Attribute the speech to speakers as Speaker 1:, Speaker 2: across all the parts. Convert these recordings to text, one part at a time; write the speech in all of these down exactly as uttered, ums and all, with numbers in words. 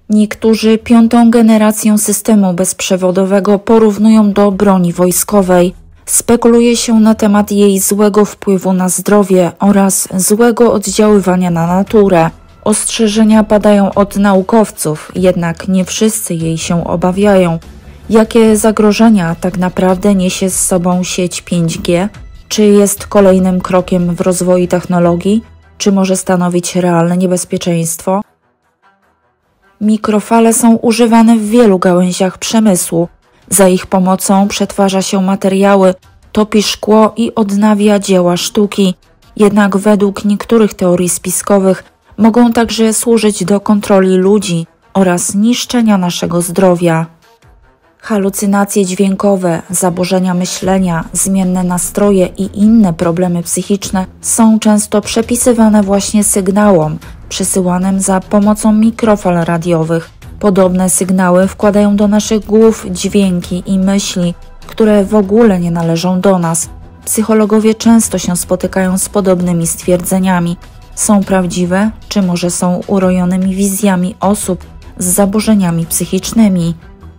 Speaker 1: Niektórzy piątą generację systemu bezprzewodowego porównują do broni wojskowej. Spekuluje się na temat jej złego wpływu na zdrowie oraz złego oddziaływania na naturę. Ostrzeżenia padają od naukowców, jednak nie wszyscy jej się obawiają. Jakie zagrożenia tak naprawdę niesie z sobą sieć pięć G? Czy jest kolejnym krokiem w rozwoju technologii? Czy może stanowić realne niebezpieczeństwo? Mikrofale są używane w wielu gałęziach przemysłu. Za ich pomocą przetwarza się materiały, topi szkło i odnawia dzieła sztuki. Jednak według niektórych teorii spiskowych mogą także służyć do kontroli ludzi oraz niszczenia naszego zdrowia. Halucynacje dźwiękowe, zaburzenia myślenia, zmienne nastroje i inne problemy psychiczne są często przypisywane właśnie sygnałom przesyłanym za pomocą mikrofal radiowych. Podobne sygnały wkładają do naszych głów dźwięki i myśli, które w ogóle nie należą do nas. Psychologowie często się spotykają z podobnymi stwierdzeniami. Są prawdziwe, czy może są urojonymi wizjami osób z zaburzeniami psychicznymi?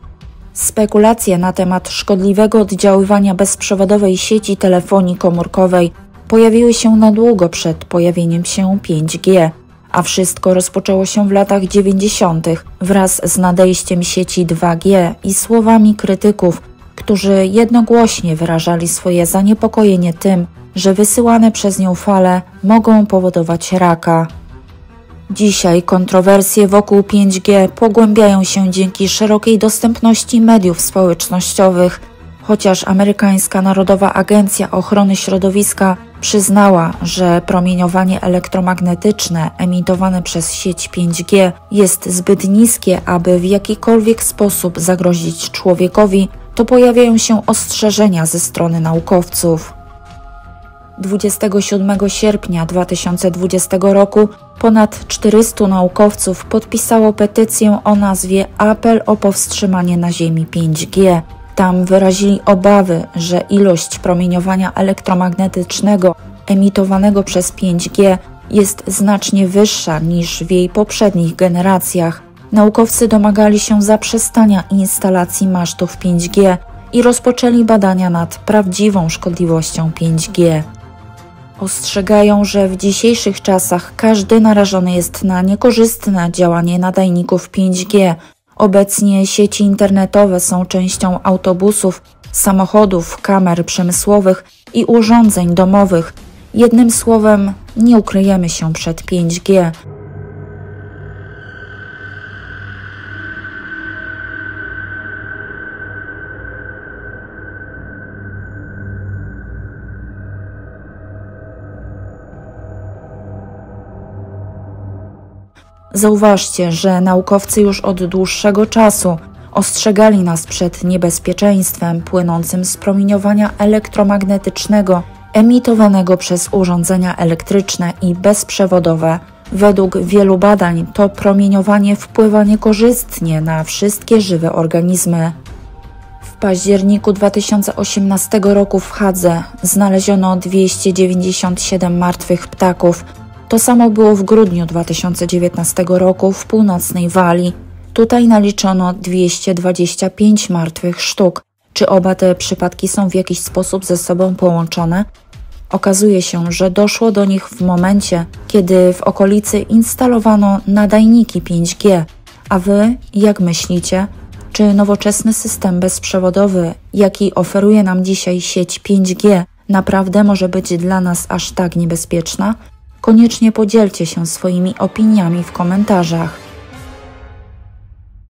Speaker 1: Spekulacje na temat szkodliwego oddziaływania bezprzewodowej sieci telefonii komórkowej pojawiły się na długo przed pojawieniem się pięć G, a wszystko rozpoczęło się w latach dziewięćdziesiątych wraz z nadejściem sieci dwa G i słowami krytyków, którzy jednogłośnie wyrażali swoje zaniepokojenie tym, że wysyłane przez nią fale mogą powodować raka. Dzisiaj kontrowersje wokół pięć G pogłębiają się dzięki szerokiej dostępności mediów społecznościowych. Chociaż amerykańska Narodowa Agencja Ochrony Środowiska przyznała, że promieniowanie elektromagnetyczne emitowane przez sieć pięć G jest zbyt niskie, aby w jakikolwiek sposób zagrozić człowiekowi, to pojawiają się ostrzeżenia ze strony naukowców. dwudziestego siódmego sierpnia dwa tysiące dwudziestego roku ponad czterystu naukowców podpisało petycję o nazwie Apel o powstrzymanie na Ziemi pięć G. Tam wyrazili obawy, że ilość promieniowania elektromagnetycznego emitowanego przez pięć G jest znacznie wyższa niż w jej poprzednich generacjach. Naukowcy domagali się zaprzestania instalacji masztów pięć G i rozpoczęli badania nad prawdziwą szkodliwością pięć G. Ostrzegają, że w dzisiejszych czasach każdy narażony jest na niekorzystne działanie nadajników pięć G. Obecnie sieci internetowe są częścią autobusów, samochodów, kamer przemysłowych i urządzeń domowych. Jednym słowem, nie ukryjemy się przed pięć G. Zauważcie, że naukowcy już od dłuższego czasu ostrzegali nas przed niebezpieczeństwem płynącym z promieniowania elektromagnetycznego emitowanego przez urządzenia elektryczne i bezprzewodowe. Według wielu badań to promieniowanie wpływa niekorzystnie na wszystkie żywe organizmy. W październiku dwa tysiące osiemnastego roku w Hadze znaleziono dwieście dziewięćdziesiąt siedem martwych ptaków. To samo było w grudniu dwa tysiące dziewiętnastego roku w północnej Walii. Tutaj naliczono dwieście dwadzieścia pięć martwych sztuk. Czy oba te przypadki są w jakiś sposób ze sobą połączone? Okazuje się, że doszło do nich w momencie, kiedy w okolicy instalowano nadajniki pięć G. A wy, jak myślicie, czy nowoczesny system bezprzewodowy, jaki oferuje nam dzisiaj sieć pięć G, naprawdę może być dla nas aż tak niebezpieczna? Koniecznie podzielcie się swoimi opiniami w komentarzach.